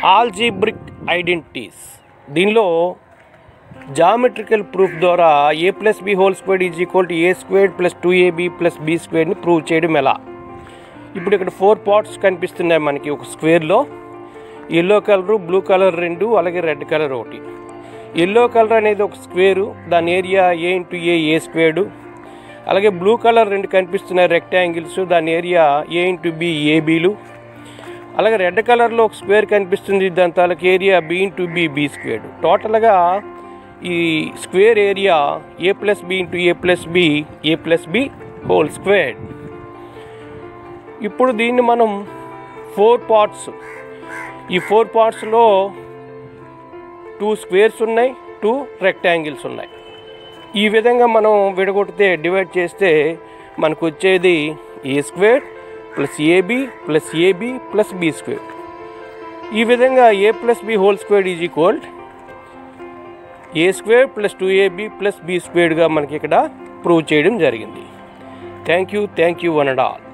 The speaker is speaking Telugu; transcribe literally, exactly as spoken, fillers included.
Algebraic identities. దీనిలో జామెట్రికల్ ప్రూఫ్ ద్వారా a plus b whole squared is equal to a squared plus two a b plus b స్క్వేర్డ్ని ప్రూవ్ చేయడం ఎలా. ఇప్పుడు ఇక్కడ ఫోర్ పార్ట్స్ కనిపిస్తున్నాయి మనకి ఒక స్క్వేర్లో. ఎల్లో కలరు, బ్లూ కలర్ రెండు, అలాగే రెడ్ కలర్ ఒకటి. ఎల్లో కలర్ అనేది ఒక స్క్వేరు, దాని ఏరియా ఏ ఇంటూ ఏ ఏ స్క్వేర్డు. అలాగే బ్లూ కలర్ రెండు కనిపిస్తున్నాయి రెక్టాంగిల్స్, దాని ఏరియా ఏ ఇంటూ బి ఏబీలు. అలాగే రెడ్ కలర్లో ఒక స్క్వేర్ కనిపిస్తుంది, దాని తాలూకు area b into b b squared. టోటల్గా ఈ square area a plus b into a plus b a plus b whole squared. ఇప్పుడు దీన్ని మనం ఫోర్ పార్ట్స్, ఈ ఫోర్ పార్ట్స్లో టూ స్క్వేర్స్ ఉన్నాయి, టూ రెక్టాంగిల్స్ ఉన్నాయి. ఈ విధంగా మనం విడగొడితే, డివైడ్ చేస్తే మనకు వచ్చేది a square plus a b plus a b plus b square. ఈ విధంగా a plus b whole squared is equal a square plus two a b plus b స్క్వేర్డ్గా మనకి ఇక్కడ ప్రూవ్ చేయడం జరిగింది. Thank you thank you one and all.